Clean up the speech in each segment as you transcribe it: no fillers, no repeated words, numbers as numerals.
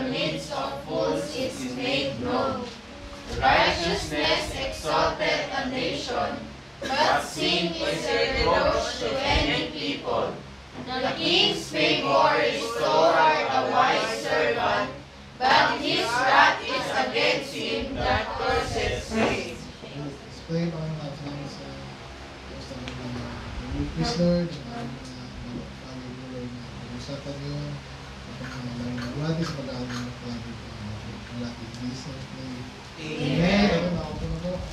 the midst of fools is made known. Righteousness exalteth a nation, but sin is a reproach to any people. The king's favor is toward a wise servant, but his wrath is against him that curseth him. Display pa ang mga namin sa Please Lord, ang Lord na pag-usapan niyo ang mga nawatis mag-aaral ng klaro ng lahat ng Jesus. Amen. Ito na ako na po.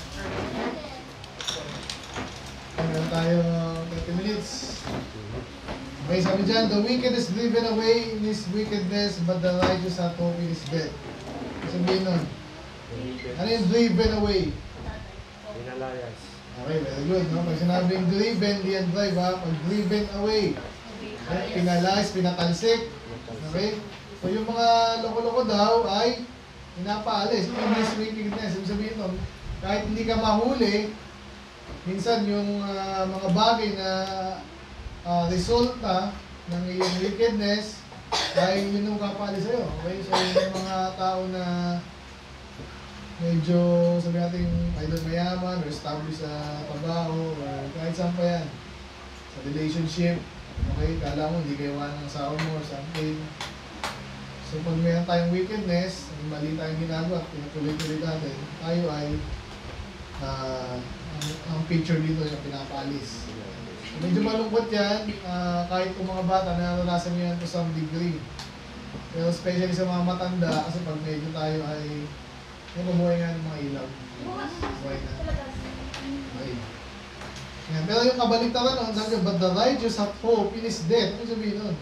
Meron tayo 30 minutes. Okay, sabi dyan, the wicked is driven away in his wickedness, but the righteous have hope in his death. Sabihin nun. Ano yung driven away? Pinalayas. Okay, very good. No? Pag sinabing driven, di yan drive ha. Pag driven away. Okay? Pinalayas, pinatalsik. Okay? So yung mga loko-loko daw ay pinapaalis. In his wickedness. Ibig sabihin nun, kahit hindi ka mahuli, minsan yung mga bagay na resulta ng iyong wickedness ay yun yung kapaalis sa'yo. Okay? So yung mga tao na medyo sabi natin either mayaman or established sa trabaho or kahit saan pa yan. Sa relationship, okay? Kala mo hindi kayo ng asawa mo or something. So pag mayroon tayong wickedness, mali tayong ginagawa, pinutuloy-tuloy natin, tayo ay ang picture dito yung pinapaalis. Medyo malungkot yan, kahit kung mga bata naranasan nyo yan to some degree. Pero especially sa mga matanda, kasi pag medyo tayo ay mabuhay nga ng mga ilaw. Buhay na. Okay. Yan. Pero yung kabaliktaran nun, sabi ko, but the righteous have hope in his death. Ano sabihin nun?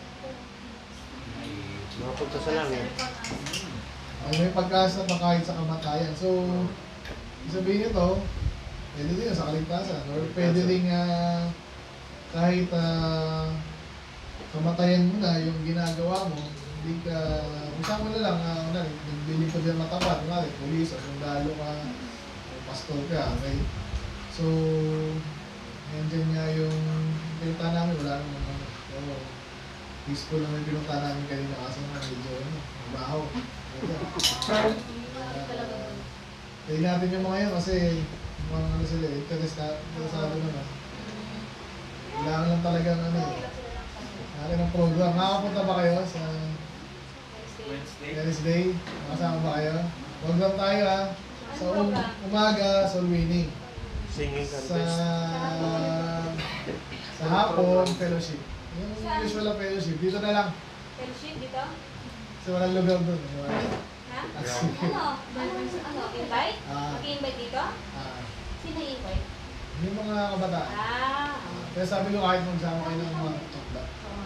Makapunta sa langit. May pagkasa pa kahit sa kamatayan. So, sabihin nito, pwede din sa kaligtasan. Or pwede din kahit kamatayan mo na yung ginagawa mo, hindi ka, usap mo na lang, naglilipad yan matapat, kunwari, pulis, o sundalo ka, o pastor ka, okay? So, nandiyan nga yung pinunta namin, wala naman peaceful naman yung pinunta namin kanina kasi medyo mabaho. Tayo natin yung mga yan kasi mga ano sila, interesado naman. Kailangan lang talagang natin ang program. Nakakapunta ba kayo sa Wednesday? Makasama ba kayo? Program tayo ha. Sa umaga, soul winning. Singing contest. Sa hapon, fellowship. Yung usual na fellowship, dito na lang. Fellowship dito? Kasi walang lugar doon. Ha? Ano? Invite? Mag-invite dito? Sino invite? Yung mga kabataan. Kaya sabi ko kahit magsama kayo ng mga tsakda.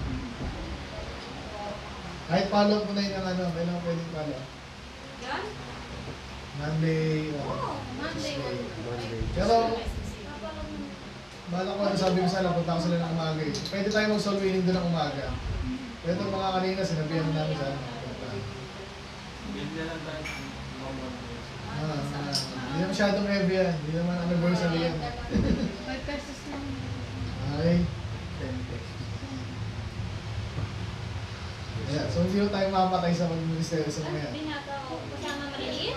Kahit follow mo na yun ng kailangan pwedeng follow. Yan? Monday. Monday. Pero, bahala ko sabi ko sila, punta ko sila ng umaga eh. Pwede tayo mag-soul winning doon ng umaga. Pero mga kanina, sinabihan na namin sa Bigla lang tayo. hindi na masyadong heavy yan. Hindi naman anniversary yan. 5 pesos lang. Okay. 10 pesos. Yeah, so hindi tayo mapatay sa mag-ministeryo sa mga yan. Hindi na ito. Kasama maliit?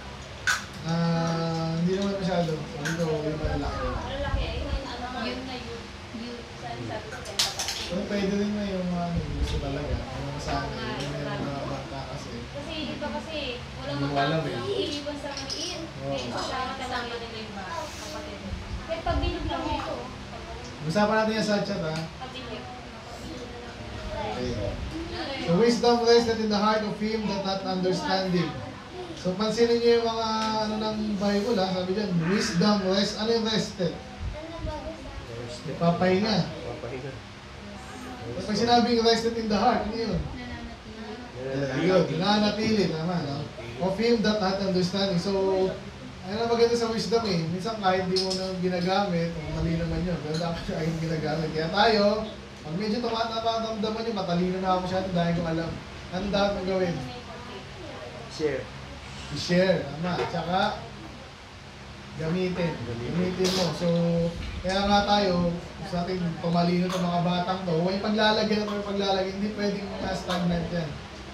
Hindi naman masyado. Sabi ko, yung malalaki. Malalaki ay yun na yun. Sabi ko kayo. Pero pwede rin na yung gusto talaga. Yung sana, yung mga bata kasi. Kasi iba kasi, walang Hindi mo alam eh. iiwan sa maliit. Oo. Kasama nila yung kapatid. Kaya pagbinog lang ito. Usapan natin yan sa chat ha. Pagbinog. Okay. So wisdom rested in the heart of him that not understanding. So pansinin niyo yung mga ng Bible ha. Sabi dyan, wisdom rest. Ano yung rested? Papahinga. Papahinga. Pag sinabing rested in the heart, ano yun? Yun, nananatili, tama, no? Of him that not understanding. So, ayun ang maganda sa wisdom eh. Minsan kahit di mo na ginagamit, mali naman yun. Pero dapat siya ayun ginagamit. Kaya tayo, pag medyo tumatamdaman yun, matalino na ako masyado dahil kung alam. Ano dapat mong gawin? Share. I-share, tama. Tsaka, gamitin. Gamitin mo. So, kaya nga tayo, sa ating pamalino ng mga batang to, huwag paglalagyan at paglalagyan, hindi pwedeng stagnant yan.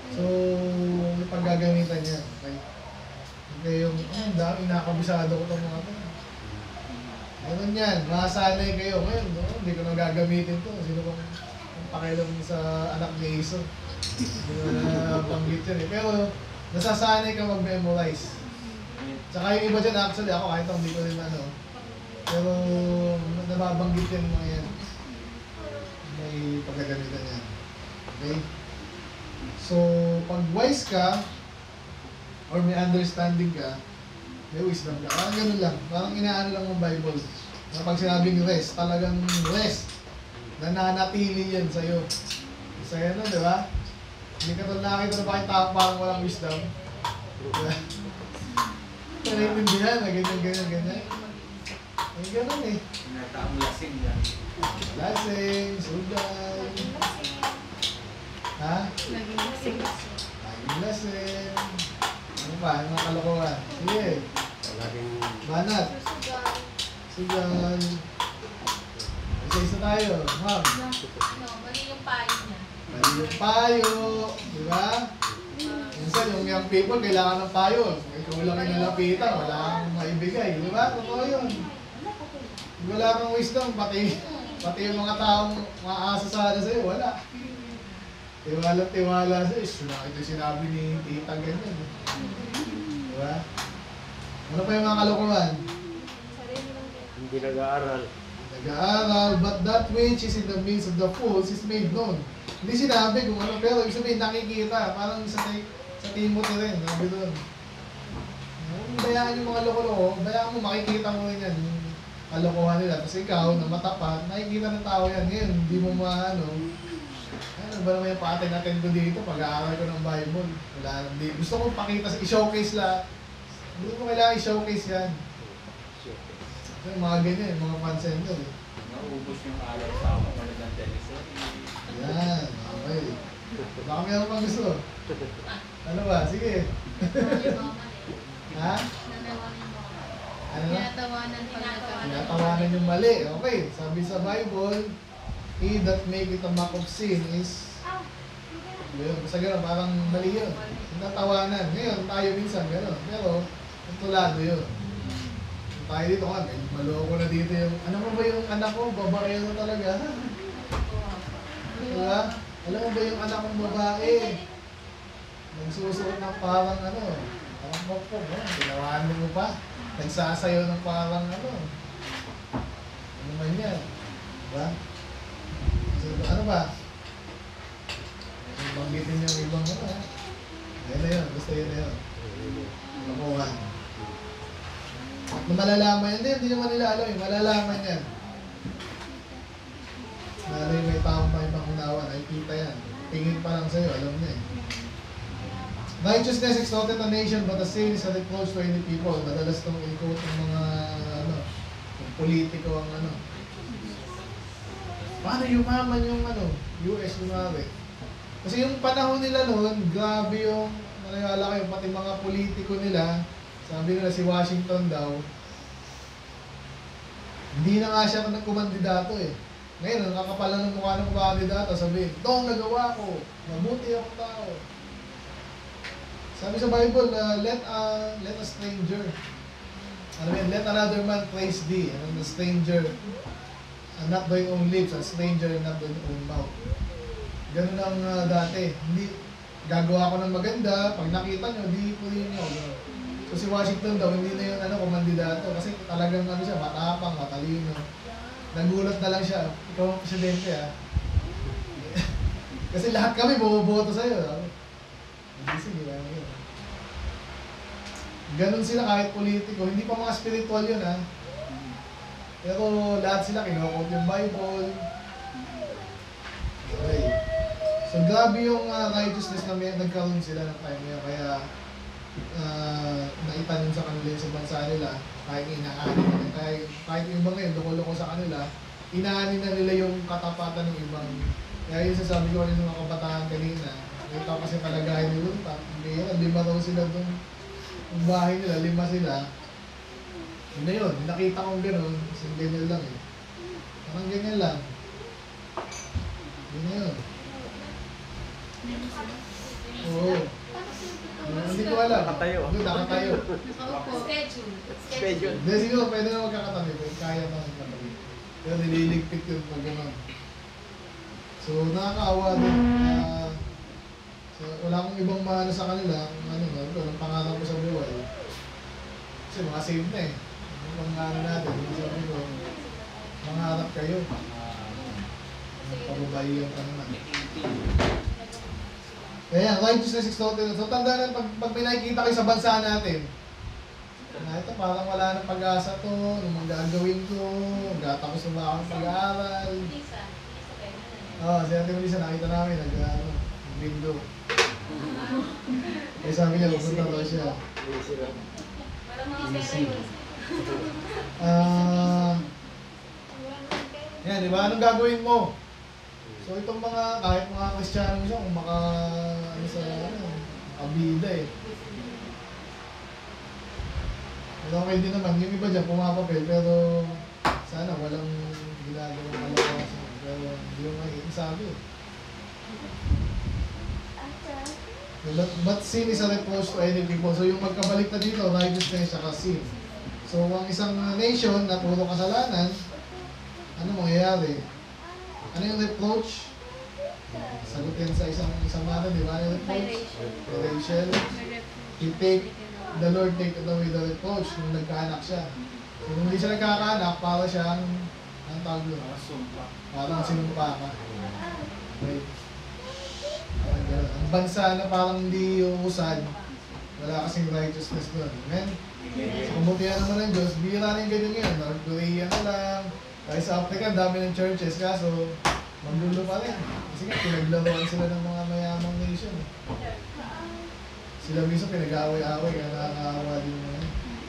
So, pag gagamitan niya, okay? Okay, yung, dami nakabisado ko itong mga ito. Ganun yan, masanay kayo. Ngayon, no? Hindi ko na gagamitin to. Sino kong pakialam sa anak ni Iso? Hindi ko na panggit yan eh. Pero, nasasanay ka mag-memorize. Tsaka yung iba dyan, actually, ako kahit hindi ko rin ano. Pero, nababanggit yan mga yan. May paggagamitan yan. Okay? So, pag wise ka, or may understanding ka, may wisdom ka. Parang ganun lang. Parang inaano lang ng Bible. Na pag sinabing rest, talagang rest. Nananatili yan sa'yo. Sa'yo na, di ba? Hindi ka ito nakakita na bakit tao parang walang wisdom. Diba? Naiintindihan na ganyan. Ay, ganun eh. Tinataong lasing yan. Lasing, sugal. Ha? Naging lasing. Laging lasing. Ano pa? Ano mga kalokohan? Sige. Laging Banat. Sugal. Isa-isa tayo. Ma'am. No, mali yung payo niya. Mali yung payo. Di ba? Minsan yung young people kailangan ng payo. Ikaw lang yung nalapitan. Wala kang maibigay. Di ba? Totoo yun. Wala kang wisdom. Pati yung mga taong maasa sana sa'yo. Wala. Tiwala sa'yo. Ito sinabi ni tita ganyan. Di ba? Ano pa yung mga kalokohan? hindi nag-aaral. Nag-aaral, but that which is in the midst of the fools is made known. Hindi sinabi kung ano, pero ibig sabihin nakikita. Parang sa Timothy rin, sabi doon. Bayaan yung mga loko-loko, bayaan mo, makikita mo rin yan, yung kalokohan nila. Kasi ikaw, na matapat, nakikita ng tao yan. Ngayon, hindi mo maano, ano ba naman yung pa-attend ko dito, pag-aaral ko ng Bible. Wala, hindi. Gusto ko pakita, i-showcase lang. Hindi mo kailangan i-showcase yan. So, mga ganyan, mga fan-center eh. Naubos yung araw sa ako pala ng teleserye. Yan, okay. Baka meron pang gusto. Ano ba? Sige. Ha? Ano na? Tinatawanan pag nagkakaroon. Tinatawanan yung mali. Okay, sabi sa Bible, he that make it a mock of sin is... Yun, basta gano'n, parang mali yun. Tinatawanan. Ngayon, tayo minsan gano'n. Pero, tulado yun. Tayo dito ka, may maloko na dito yung... Ano mo ba yung anak ko? Babae na talaga. Diba? Alam mo ba yung anak kong babae? Nagsusuot ng parang ano, parang mokpok, tinawanan mo pa. Nagsasayaw ng parang ano. Ano man yan? Diba? So, ano ba? Banggitin yung ibang ano ha? Ayun na yun, basta yun na yun. Makuhan. At malalaman yan, hindi naman nila alam eh, malalaman yan. Malay may taong may pangunawa, nakikita yan. Tingin pa lang sa'yo, alam niya eh. Righteousness exalted a nation, but the sin is a reproach to any people. Madalas itong i-quote ng mga, ano, yung politiko ang ano. Paano yumaman yung ano, US lumari? Kasi yung panahon nila noon, grabe yung, manayala kayo, pati mga politiko nila, sabi nila si Washington daw, hindi na nga siya nagkumandidato eh. Ngayon, nakakapalan ng mukha ng kandidato, sabi, ito ang nagawa ko, mabuti akong tao. Sabi sa Bible, let a stranger, ano yun, let another man praise thee, and the stranger, not thine own lips, a stranger, not thine own mouth. Ganun ang dati, hindi, gagawa ko ng maganda, pag nakita nyo, di purihin nyo. So si Washington daw, hindi na yung ano, kumandidato, kasi talagang ano siya, matapang, matalino. Nagulat na lang siya, ikaw ang presidente ah. Kasi lahat kami bumoboto sa'yo. Hindi sige, ano yun. Ganun sila kahit politiko, hindi pa mga spiritual yun ah. Pero lahat sila kinukot yung Bible. Okay. So grabe yung righteousness na may nagkaroon sila ng time niya, kaya naitanim sa kanila yung sa bansa nila, kahit inaanin na, kahit yung ibang ngayon, loko-loko sa kanila, inaanin na nila yung katapatan ng ibang. Kaya yung sasabi ko rin ng mga kabataan kanina, ito kasi palagahin nila doon, lima daw sila doon, yung bahay nila, 5 sila. Yun na yun, nakita kong gano'n, kasi ganyan lang eh. Parang ganyan lang. Yun na yun. Oo, ko alam. Nakatayo. Doon, nakatayo. Nakaupo. Schedule. Schedule. Hindi, siguro pwede na magkakatabi. Kaya na magkakatabi. Pero nililigpit yun pag gano'n. So, nakakaawa din. So, wala akong ibang maano sa kanila. Walang pangarap ko sa buhay. Kasi mga save na eh. Ibang ano natin. Sabi ko, mangarap kayo. Pababayan ka naman. Kaya, righteousness exalted. So, tandaan na pag may nakikita kayo sa bansa natin, na ito parang wala nang pag-asa to, ano mang gagawin ko, gatapos na ba akong pag-aaral. Si Ate Melissa nakita namin, nag-bindo. Eh sabi niya, pupunta daw siya. Parang mga pera yun. Yan, di ba? Anong gagawin mo? So itong mga, kahit mga Kristiyano siya, kung makabida eh. Okay din naman, yung iba dyan pumapapel, pero sana walang ginagawang kalawasan. Pero hindi mo makikisabi. But sin is a reproach to any people. So yung magkabalik na dito, righteousness at sin. So ang isang nation na puro kasalanan, ano mangyayari? Ano yung reproach? Sagutin sa isang mata, di ba? Ano yung reproach? Rachel. The Lord take away the reproach nung nagkaanak siya. So nung hindi siya nagkakaanak, para siyang, ang tawag doon? Parang sinumpa ka. Okay. Ang bansa na parang hindi uusad, wala kasing righteousness doon. Amen? So kumutihan naman ng Diyos, bihira rin ganyan ngayon. North Korea na lang. Kahit sa Africa, dami ng churches, kaso magdulo pa rin. Kasi nga, pinaglaruan sila ng mga mayamang nation. Sila mismo pinag-aaway-aaway, kaya nakakaawa din mo.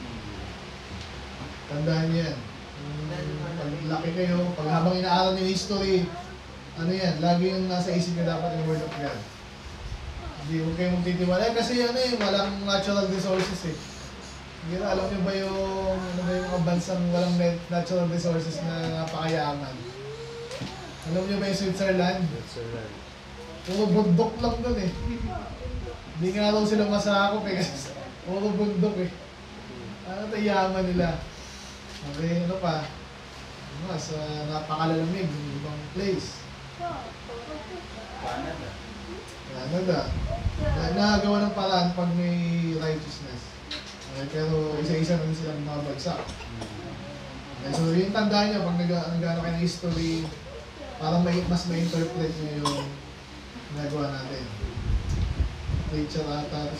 Tandaan niyo yan. Pag laki kayo, pag habang inaaral niyo yung history, ano yan, lagi yung nasa isip niyo dapat yung Word of God. Hindi huwag kayong magtitiwala. Kasi ano eh, walang natural resources eh. Hindi na, alam niyo ba yung, ano ba yung mga bansang walang natural resources na napakayaman? Alam niyo ba yung Switzerland? Switzerland. Puro bundok lang doon eh. Hindi nga raw sila masakop eh, kasi puro bundok eh. Ano ito yaman nila? Okay, ano pa? Mas napakalalamig ng ibang place. Canada. Nagagawa ng paraan pag may righteousness. Okay, pero isa-isa na sila mabagsak. Okay, so yung tandaan nyo, pag nag-ano kayo ng history, parang mas ma-interpret nyo yung ginagawa natin. Rachel ata,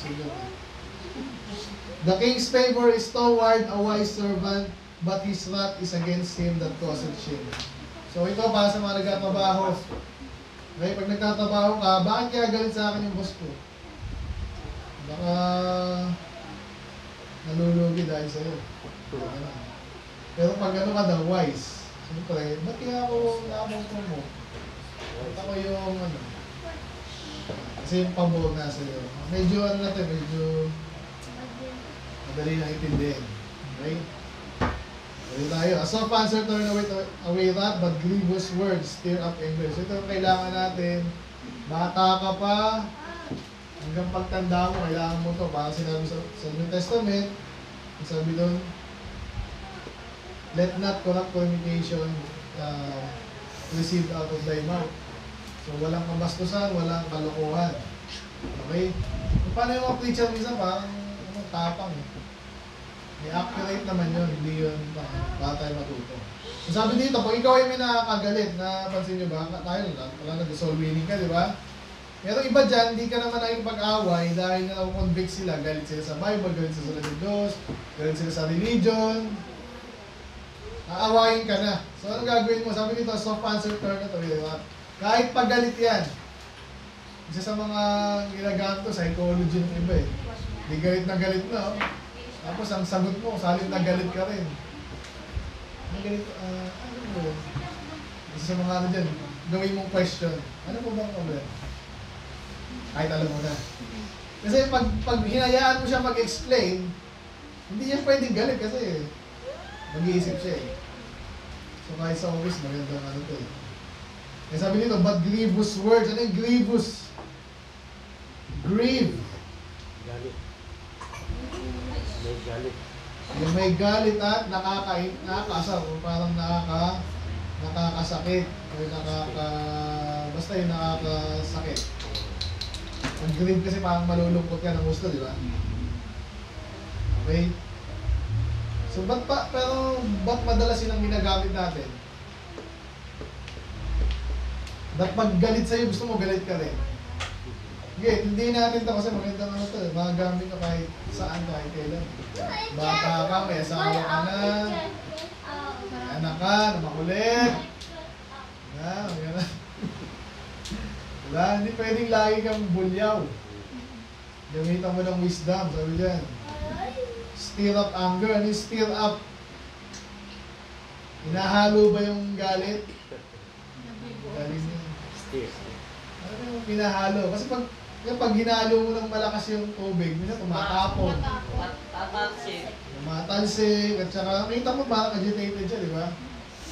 the king's favor is toward a wise servant, but his wrath is against him that causeth shame. So ito para sa mga nagtatrabaho. Okay, pag nagtatrabaho ka, bakit kaya galit sa akin yung boss ko? Baka nalulugi dahil sa'yo. Pero pag ano ka daw, wise. Siyempre, ba't kaya ako nakamotro mo? Ba't ako yung ano? Kasi yung pabor na sa'yo. Medyo ano natin, medyo madali na intindihin. Okay? Okay tayo. A soft answer turn away wrath, but grievous words stir up anger. So ito ang kailangan natin. Bata ka pa, hanggang pagtanda mo, kailangan mo to. Para sinabi sa New Testament, sabi doon, let not corrupt communication received out of thy mouth. So, walang kabastusan, walang kalokohan. Okay? Paano yung mga preacher minsan, parang tapang eh. May accurate naman yun, hindi yun para tayo matuto. So, sabi dito, pag ikaw ay may nakakagalit, napansin nyo ba? Tayo wala nag-soul winning ka, di ba? Pero iba dyan, hindi ka naman nakikipag-away dahil na-convict sila. Galit sila sa Bible, galit sila sa Diyos, galit sila sa religion. Aawayin ka na. So, ano gagawin mo? Sabi dito, soft answer turn na to. Kahit pagalit yan. Isa sa mga ginagamit to, psychology ng iba eh. Di galit na, oh. Tapos ang sagot mo, salit na galit ka rin. Ang galit, ano mo? Isa sa mga ano dyan, gawin mong question. Ano po bang problem? Kahit alam mo na. Kasi pag hinayaan mo siya mag-explain, hindi niya pwedeng galit kasi mag-iisip siya eh. So kahit sa office, magandang ano to eh. Kaya sabi dito, but grievous words. Ano yung grievous? Grieve. Galit. may galit. Yung may galit at nakakaasar o parang nakakasakit o basta yung nakakasakit. Ang grieve kasi parang malulungkot ka ng gusto, di ba? Okay? So, ba't madalas yun ang ginagamit natin? Ba't pag galit sa'yo, gusto mo galit ka rin? Okay, hindi natin ito kasi maganda na ito. Magagamit ka kahit saan, kahit kailan. Bata ka, may asawa ka na, may anak ka, na makulit. Gano'n. Diba? Hindi pwedeng lagi kang bulyaw. Gamitan mo ng wisdom, sabi dyan. Stir up anger. Ano yung stir up? Hinahalo ba yung galit? Galing yun. Steer. Ano yung hinahalo? Kasi pag hinalo mo ng malakas yung tubig, minsan tumatapon. Tumatalsik. At saka, nakita mo parang agitated siya, di ba?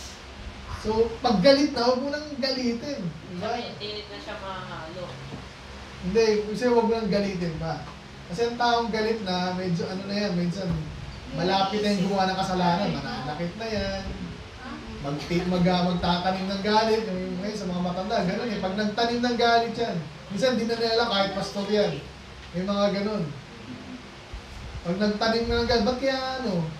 So, pag galit na, huwag mo nang galitin. Diba? Hindi na siya mahalo. Hindi, kasi huwag mo nang galitin pa. Kasi ang taong galit na, medyo ano na yan, minsan malapit na yung gumawa ng kasalanan, mananakit na yan. Magtatanim ng galit, yung ngayon sa mga matanda, gano'n eh. Pag nagtanim ng galit yan, minsan di na nila kahit pastor yan. May mga gano'n. Pag nagtanim ng galit, ba't kaya ano?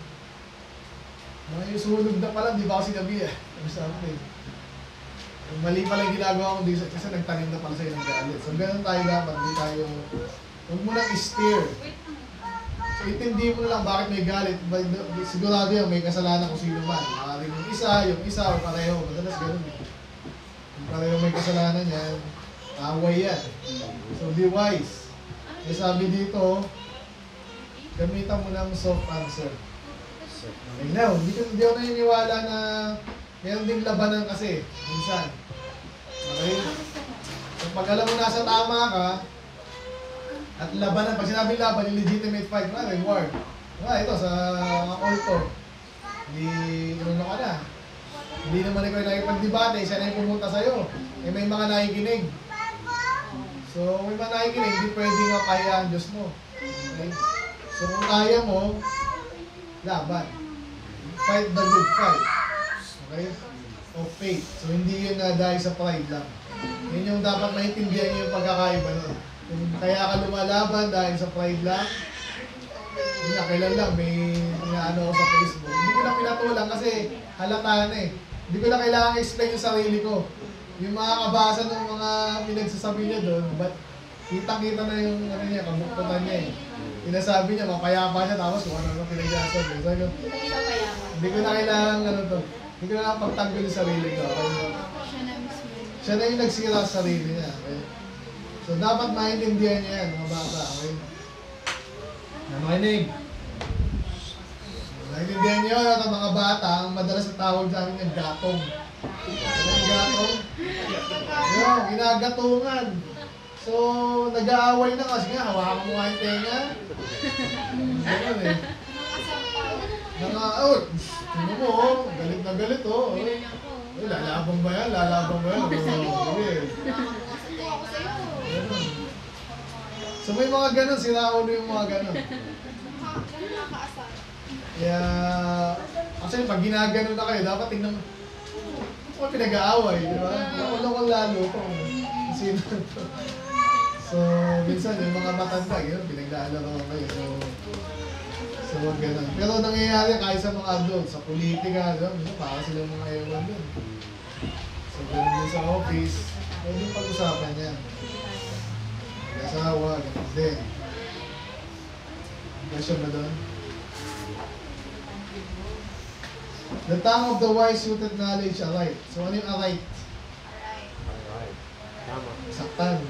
Mga sunog na pala, di ba ako sinabi eh. Sabi eh. Mali pala yung ginagawa ko dito kasi nagtanim na pala sa'yo ng galit. So gano'n tayo dapat, hindi tayo, huwag mo nang i-steer. So itindi mo lang bakit may galit. Sigurado yan, may kasalanan kung sino man. Maaaring yung isa o pareho. Madalas gano'n eh. Kung pareho may kasalanan yan, away yan. So be wise. Kaya sabi dito, gamitan mo ng soft answer. Okay, now, hindi ako naniniwala na meron ding labanan kasi, minsan. Okay? So pag alam mo nasa tama ka, at labanan, pag sinabing laban, yung legitimate fight, reward. Ito, sa altar. Hindi, ka na. Hindi naman ikaw nakipag-debate, siya na yung pumunta sa'yo. Eh, may mga nakikinig. So, may mga nakikinig, hindi pwedeng mapaya ang Diyos mo. Okay? So, kung kaya mo, laban. Fight the good fight. Okay? Of faith. So, hindi yun na dahil sa pride lang. Yun yung dapat maintindihan nyo yung pagkakaiba nun. Kung kaya ka lumalaban dahil sa pride lang, yun na, kailan lang, may inaano ako sa Facebook. Hindi ko na pinatulang kasi halata na eh. Hindi ko na kailangan explain yung sarili ko. Yung mga kabasa ng mga pinagsasabi niya doon, but kitang-kita na yung ano niya, kabuktutan niya eh. Sinasabi niya, mapayapa siya, tapos kung ano pinagsasabi. So, hindi ko na kailangan ano to. Hindi ko na pagtanggol yung sarili ko. Okay? Siya na yung nagsira sa sarili niya. Okay? So, dapat maintindihan niya yan, mga bata. Okay? Namakinig. Maintindihan niyo at ang mga bata, ang madalas na tawag sa amin yung gatong. Ano yung gatong? Yung, ginagatungan. So, nag-aaway na kasi nga, hawakan mo nga yung tenga. Ganun eh. Tingnan mo, galit na galit oh. Lalabang ba yan? Lalabang ba yan? Sige. So may mga ganun, sinaulo yung mga ganun. Kaya, actually pag ginaganon na kayo, dapat tingnan mo, ito ka pinag-aaway, di ba? Nakulong kang lalo ito. Sino ito? So, minsan yung mga matanda, yun, pinaglalaro kayo. So, wag ganun. Pero nangyayari kahit sa mga adult, sa politika, minsan para silang mga ewan dun. So, ganun din sa office, pwede pag-usapan yan. Asawa, ganun din. Question ba doon? The tongue of the wise suited knowledge aright. So ano yung aright? Alright. Tama. Saktan.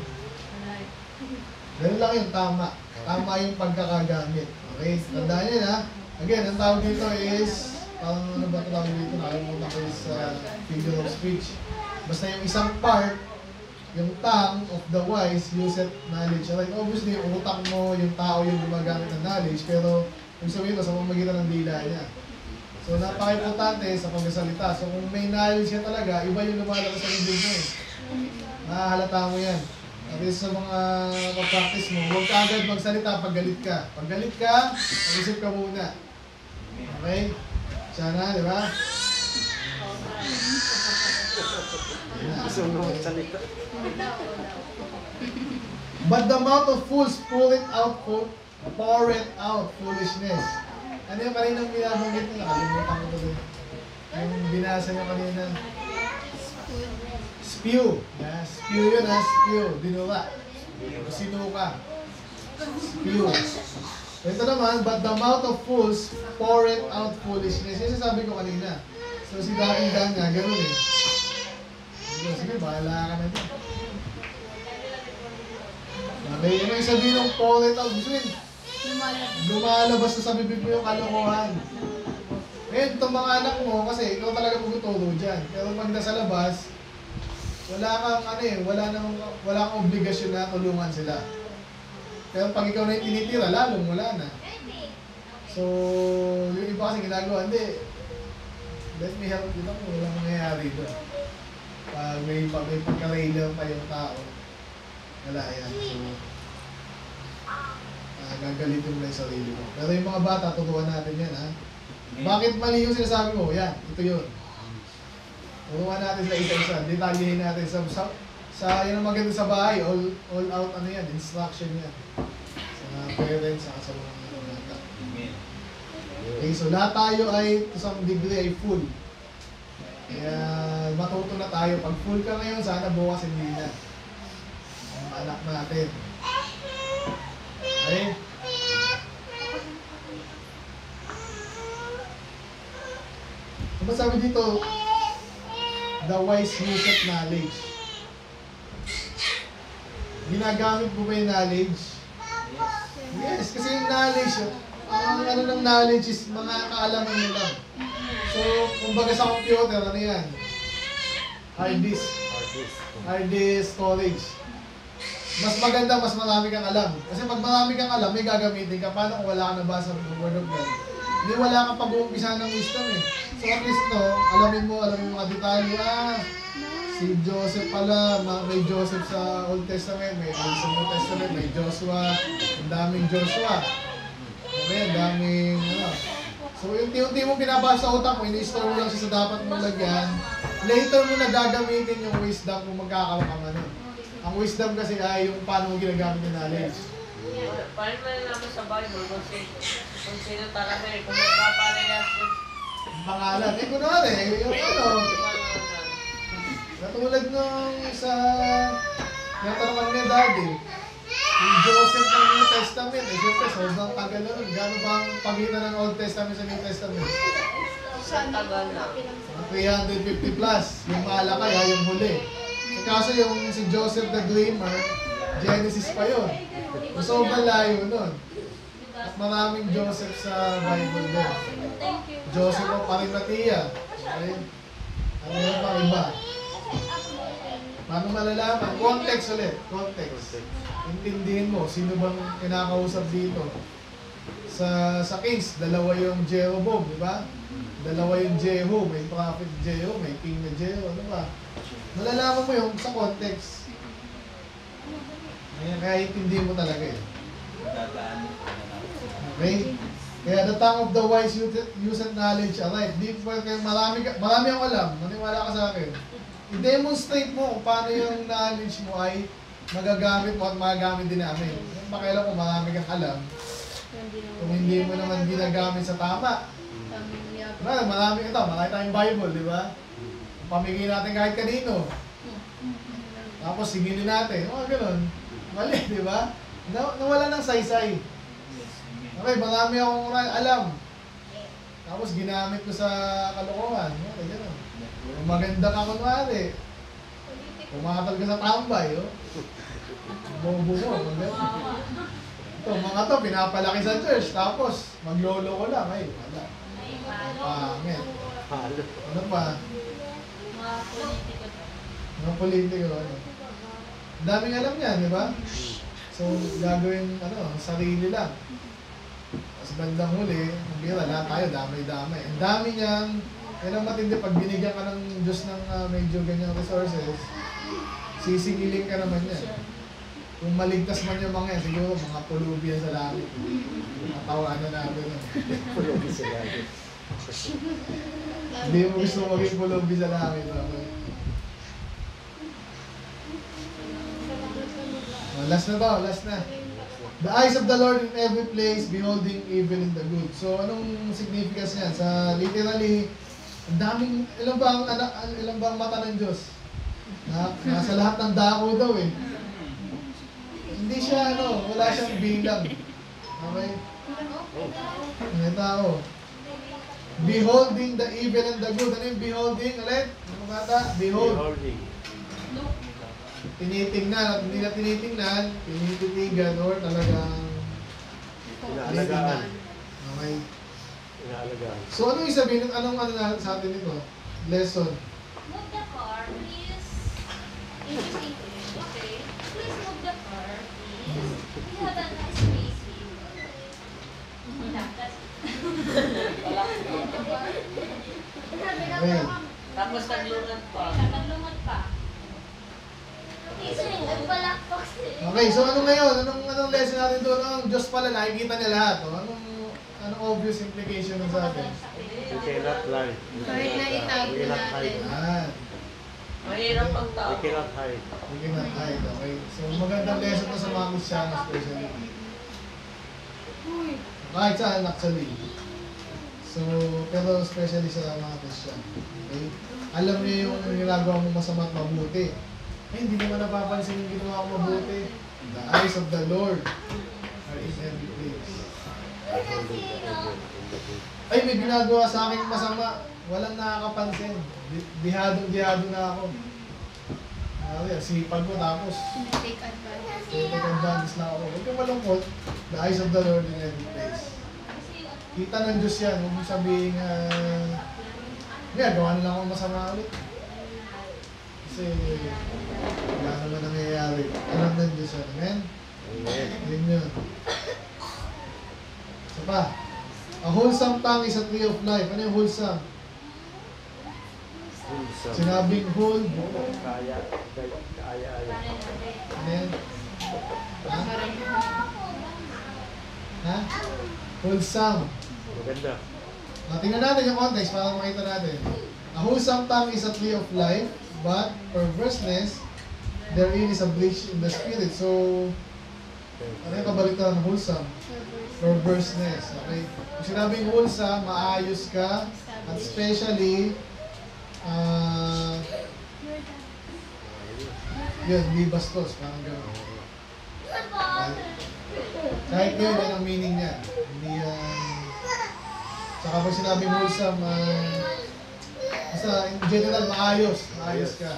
Ganun lang yung tama. Tama yung pagkakagamit. Okay? Tandaan nyo na. Again, ang tawag dito is, parang ano ba ito tawag dito? Nakalimutan ko is figure of speech. Basta yung isang part, yung tongue of the wise useth knowledge. Like, obviously, yung utak mo, yung tao yung gumagamit ng knowledge, pero kung sabihin ko, sa pamamagitan ng dila niya. So, napaka-importante sa pagkasalita. So, kung may knowledge ka talaga, iba yung lumalabas sa bibig mo eh. Mahahalata mo yan. At least sa mga practice mo, huwag ka agad magsalita pag galit ka. Pag galit ka, mag-isip ka muna. Okay? Sana, di ba? Gusto mo magsalita. But the mouth of fools pour it out foolishness. Ano yung kaninang binabanggit nyo? Nakalimutan ko to din. Yung binasa nyo kanina. Spew. Yeah, spew yun ha, spew. Dinula. Sinuka. Spew. Ito naman, but the mouth of fools pour it out foolishness. Yung sasabi ko kanina. So si Daking Dan nga, gano'n eh. Sige, bahala ka na din. Okay, yun yung sabihin ng pour it out. Gusto yun, lumalabas na sa bibig mo yung kalokohan. Ngayon, itong mga anak mo, kasi ikaw talaga magtuturo dyan. Pero pag nasa labas, wala kang wala kang obligasyon na tulungan sila. Pero pag ikaw na yung tinitira, lalong wala na. So, yung iba kasi ginagawa, hindi. Let me help you lang, walang nangyayari doon. Pag may pagka-railer pa yung tao, wala yan. So, gagalitin mo lang yung sarili mo. Pero yung mga bata, tuturuan natin yan, ha? Bakit mali yung sinasabi mo? Yan, ito yun. Turuan natin sila isa-isa. Detalyehin natin sa yun ang maganda sa bahay. All out, ano yan, instruction yan. Sa parents, sa mga bata. Okay, so lahat tayo ay, to some degree, ay full. Kaya matuto na tayo. Pag full ka ngayon, sana bukas hindi na. Ang anak natin. Okay? Ano sabi dito? The wise use of knowledge. Ginagamit mo ba yung knowledge? Yes, kasi yung knowledge, ang ano ng knowledge is mga kaalaman mo lang. So, kumbaga sa computer, ano yan? Hard disk. Hard disk storage. Mas maganda, mas marami kang alam. Kasi pag marami kang alam, may gagamitin ka. Paano kung wala ka nabasa ng Word of God? Hindi wala kang pag-uumpisa ng wisdom eh. So at least no, alamin mo mga detalye. Si Joseph pala, may Joseph sa Old Testament, may sa New Testament, may Joshua, ang daming Joshua. Okay, ang daming, So yung unti mo pinabasa sa utak mo, ini-store mo lang siya sa dapat mong lagyan. Later mo na gagamitin yung wisdom kung magkakaroon ka man. Ang wisdom kasi ay yung paano mo ginagamit yung knowledge. Paano mo naman sa Bible kung sino talaga eh, kung magpaparehas yung pangalan. Kunwari, yung katulad nung sa natanungan niya daddy, yung Joseph ng New Testament, siyempre, sobrang tagal na nun. Gano'n ba ang pagitan ng Old Testament sa New Testament? tagal na. 350 plus, yung malakay, yung huli. Kaso yung si Joseph the Dreamer, Genesis pa yun. So, malayo nun. At maraming Joseph sa Bible din. Joseph of Arimathea. Okay? Ano yung mga iba? Paano malalaman? Context ulit. Context. Intindihin mo, sino bang kinakausap dito? Sa Kings, dalawa yung Jeroboam, di ba? Dalawa yung Jehu, may prophet Jehu, may king na Jehu, ano ba? Malalaman mo yung sa context. Kaya intindihin mo talaga eh. Okay? Kaya the tongue of the wise use and knowledge aright. Di pa kayo marami akong alam. Maniwala ka sa akin. I-demonstrate mo kung paano yung knowledge mo ay magagamit mo at magagamit din namin. Pakailan kung marami kang alam, kung hindi mo naman ginagamit sa tama. Marami tayong Bible, di ba? Pamigay natin kahit kanino. Tapos sigilin natin. Ganun. Mali, di ba? Nawala ng saysay. Okay, marami akong alam. Tapos ginamit ko sa kalokohan. Okay, ganun. Kung maganda ka kunwari, pumatal ka sa tambay, bobo mo, maganda. Ito, mga to, pinapalaki sa church, tapos maglolo ko lang, wala. Pangit. Ano pa? Mga politiko. Ang daming alam yan, di ba? So, gagawin, sarili lang. Tapos bandang huli, lahat tayo, damay-damay. Ang dami niyang, yan ang matindi, pag binigyan ka ng Diyos ng medyo ganyang resources, sisingilin ka naman yan. Kung maligtas man yung mga yan, siguro mga pulubi yan sa langit. Matawanan natin. Pulubi sa langit. Hindi mo gusto maging pulubi sa langit. Okay? Last na to, last na. The eyes of the Lord in every place, beholding evil in the good. So, anong significance niyan? Sa literally, ang daming, ilan ba ang mata ng Diyos? Nasa lahat ng dako daw eh. Hindi siya, wala siyang bilang. Okay? Mga tao. Beholding the evil and the good. Ano yung beholding? Ulit? Mga bata? Behold. Beholding. Tinitingnan at hindi na tinitingnan, tinititigan or talagang Inaalagaan. Okay. Inaalagaan. So ano yung sabihin, anong sa atin ito? Lesson. Move the car, please. Interesting. Okay. Please move the car, please. We have a nice place here. Okay. Tapos naglungan pa. Taglungan pa. Okay, so ano ngayon? Anong lesson natin doon? Ang Diyos pala, nakikita niya lahat. Anong obvious implication nun sa atin? We cannot lie. Kahit na itago We cannot hide. Yan. Mahirap ang tao. We cannot hide. We cannot hide, okay? So magandang lesson to sa mga Kristyano especially. Kahit saan actually. So, pero especially sa mga Kristyano. Okay? Alam niyo yung ginagawa mo masama at mabuti. Eh, hindi naman napapansin yung ginawa ko mabuti. The eyes of the Lord are in every place. Ay, may ginagawa sa akin masama. Walang nakakapansin. Dihado na ako. Sipag ko tapos Take advantage. take advantage na ako. Huwag kang malungkot. The eyes of the Lord in every place. Kita ng Diyos yan. Huwag mong sabihin gawa na lang akong masama ulit. Kasi wala naman nangyayari. Alam ng Diyos yan. Amen? Amen. Yun yun. Isa pa. A wholesome tongue is a tree of life. Ano yung wholesome? Wholesome. Sinabing whole. Kaya. Ano yan? Ha? Wholesome. Maganda. Tingnan natin yung context para makita natin. A wholesome tongue is a tree of life, but perverseness therein is a breach in the spirit. So, ano yung kabalitan ng wholesome? Perverseness. Okay? Kung sinabing wholesome, maayos ka, at especially, yun, di bastos, parang gano'n. Kahit yun, yan ang meaning niya. Hindi yan... Saka pag sinabing wholesome, basta in general, maayos ka.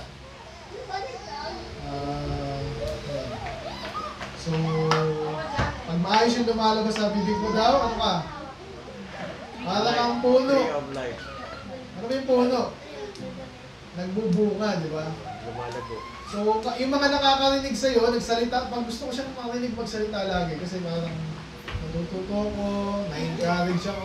So, pag maayos yung lumalabas sa bibig mo daw, ano ka? Para kang puno. Tree of life. Ano ba yung puno? Nagbubunga, di ba? Lumalago. So, yung mga nakakarinig sa'yo, nagsalita, pag gusto ko siyang makarinig magsalita lagi, kasi parang natututo ko, na-encourage ako,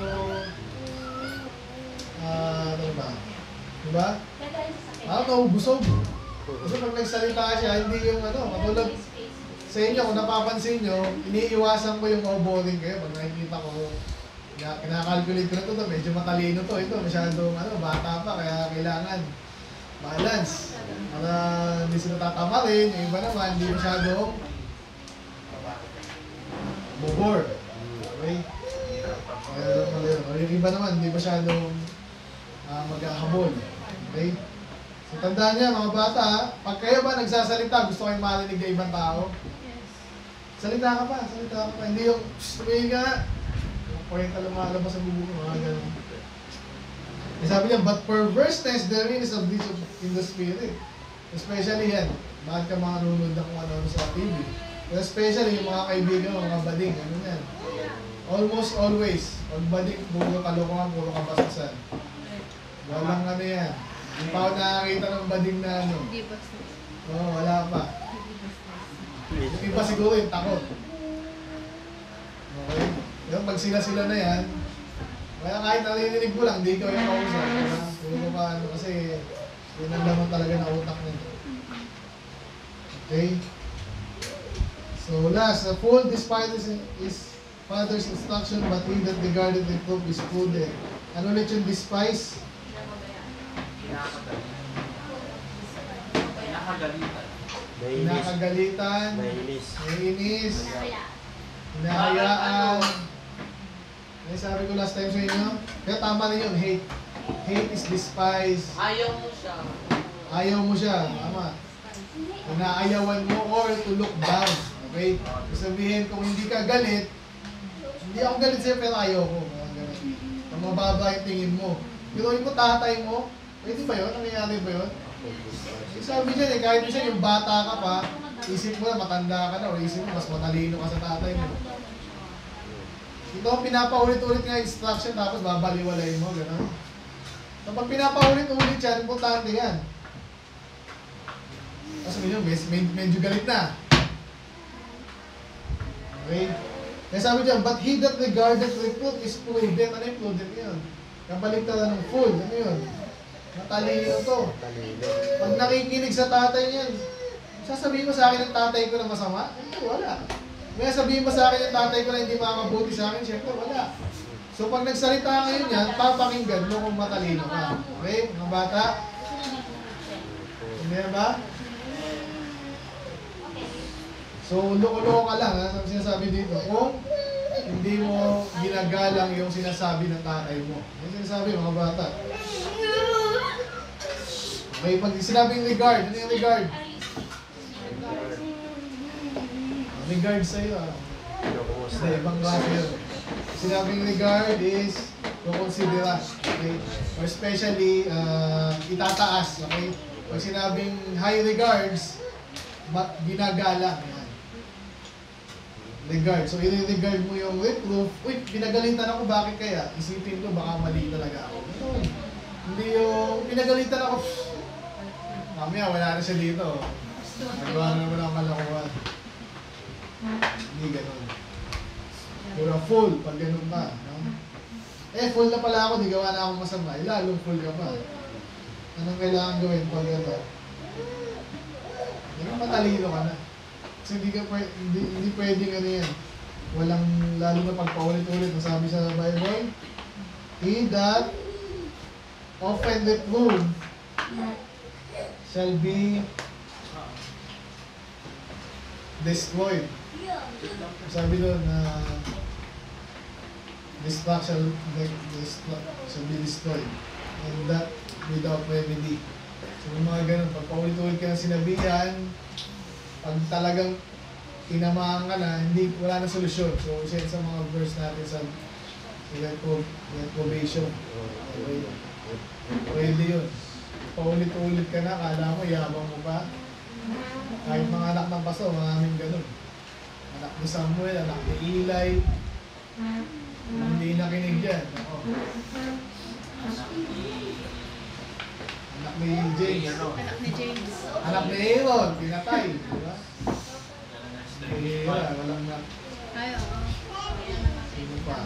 ano ba? Diba? Naubusog. Kasi pag nagsalita siya, hindi yung katulad sa inyo, kung napapansin nyo, iniiwasan ko yung boring kayo. Pag nakikita ko, kinakalculate ko na ito, medyo matalino to. Ito, masyadong bata pa, kaya kailangan balance. Para hindi sila tatama rin. Yung iba naman, hindi masyadong bobor. Okay? Yung iba naman, hindi masyadong maghahabol. Okay? So, tandaan niya, mga bata, pag kayo ba nagsasalita, gusto kayong marinig ng ibang tao? Salita ka pa. Hindi yung, sabihin ka, kwenta lumalabas sa bubo mo, mga ganun. Sabi niya, but perverseness therein is a breach in the spirit. Especially yan, bakit ka mga nunod na kung ano sa TV. But especially yung mga kaibigan, mga bading, ano yan. Almost always, pag bading, puro kalokohan, puro kabasasan. Walang ano yan. Hindi pa ako nakakita ng bading na ano. Oo, wala pa. Yung iba siguro yung takot. Okay? Yung pag sila na yan, kaya kahit narinig mo lang, hindi ikaw yung kausap. Puro pa ano, kasi yun ang laman talaga na utak nito. Okay? So last, a fool despises his father's instruction, but he that regardeth reproof is prudent. Ano ulit yung despise? Nakagalitan. Nainis. Nakagalitan, Nainis. naiinis, hinahayaan. Ay, sabi ko last time sa inyo, kaya tama rin yun, hate. Hate is despise. Ayaw mo siya. Ayaw mo siya, tama. Inaayawan mo or to look down. Okay? Sabihin, kung hindi ka galit, hindi ako galit sa'yo pero ayaw ko. Ang mababa yung tingin mo. Pero mo tatay mo, pwede ba yun? Nangyayari ba yun? Sabi dyan kahit minsan yung bata ka pa, isip mo na matanda ka na o isip mo mas matalino ka sa tatay mo. Ito, pinapaulit-ulit nga instruction tapos babaliwalay mo, gano'n. Kapag pinapaulit-ulit yan, importante yan. Tapos medyo galit na. Okay? Kaya sabi dyan, but he that regardeth reproof is prudent. Ano yung prudent yun? Kabaligtaran ng fool. Ano yun? Matalino to. Talino. Pag nakikinig sa tatay niyan, sasabihin mo sa akin ng tatay ko na masama? Wala. May sabihin mo sa akin ng tatay ko na hindi makabuti sa akin? Siyempre, wala. So pag nagsalita ngayon yan, papakinggan mo kung matalino ka. Okay, mga bata? Hindi ba? So, loko-loko ka lang, ha? Sabi sinasabi dito, kung hindi mo ginagalang yung sinasabi ng tatay mo. Yung sinasabi, mga bata. Okay, pag sinabing regard, ano yung regard? Regard sa'yo, ah. Sa ibang klase yun. Sinabing regard is kukonsidera, okay? Or especially, itataas, okay? Pag sinabing high regards, ginagalang. Yan. Regard. So, i-regard mo yung reproof. Uy, pinagalitan ako, bakit kaya? Isipin ko, baka mali talaga ako. Hindi yung pinagalitan ako, mamaya, wala na siya dito. Nagawa na naman ako kalokohan. Hindi ganun. You're a fool pag ganun ka. No? Fool na pala ako, di gawa na akong masama. Lalong fool ka pa. Anong kailangan gawin pag gano'n? Ganun matalino ka na. Kasi hindi pwedeng ano yan. Walang, lalo na pagpaulit-ulit, nasabi sa Bible, he that often reprove shall be destroyed. Sabi doon na destruction shall be destroyed. And that without remedy. So yung mga ganun, pag paulit-ulit ka ng sinabihan, pag talagang tinamaan ka na, wala na solusyon. So isa sa mga verse natin sa reprobation. Okay. Pwede yun. Paulit-ulit ka na, kala mo, yabang mo pa. Kahit mga anak ng paso, maraming ganun. Anak ni Samuel, anak ni Eli. Hindi nakinig yan. Ako. Anak ni James. Anak ni Aaron, pinatay. Diba? Walang na. Sino pa?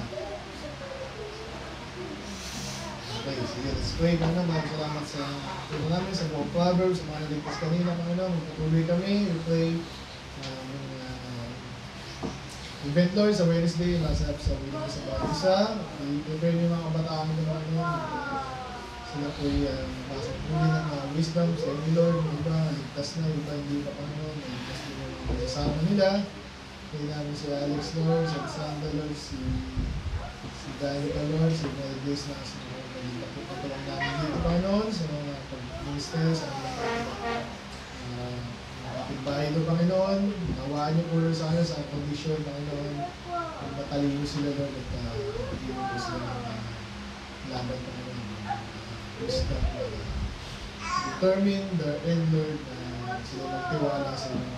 Okay, sige, let's pray. Maraming salamat sa namin sa mga Proverbs, sa mga naligtas kanina, Panginoon. Magpatuloy kami. We pray event, Lord, sa Wednesday, last episode, sa Wednesday sa bawat isa. I-prepare niyo yung mga kabataan mo naman yun. Sila po yung nabasa po din ng wisdom sa inyo, Lord. Yung iba, ligtas na, yung iba hindi pa, Panginoon. Ligtas din yung kasama nila. Kaya namin si Alex, Lord, si Alexander, Lord, si Danica, Lord, si Valdez na sa mga pagpatulang namin dito, Panginoon, sa mga pag-minister, sa mga kapitbahay doon, Panginoon. Nawaan niyo po sa akin sa kondisyon, Panginoon. Ang matalino sila, Lord, at hindi po sila laban, Panginoon. Wisdom, determine the end, Lord, na sila magtiwala sa iyo.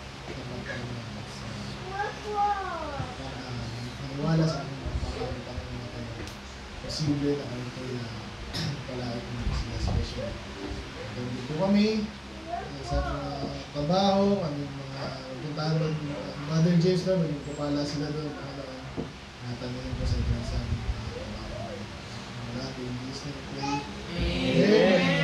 Maniwala sa amin ang pagkakita ng mga posible na kami ko na palagi mo sila special. Gawin po kami sa mga trabaho, aming mga puntahan doon. Mother James doon, magpapala sila doon. Natanungin ko sa inyo sa aming trabaho. Mga natin, in Jesus' name, pray. Amen.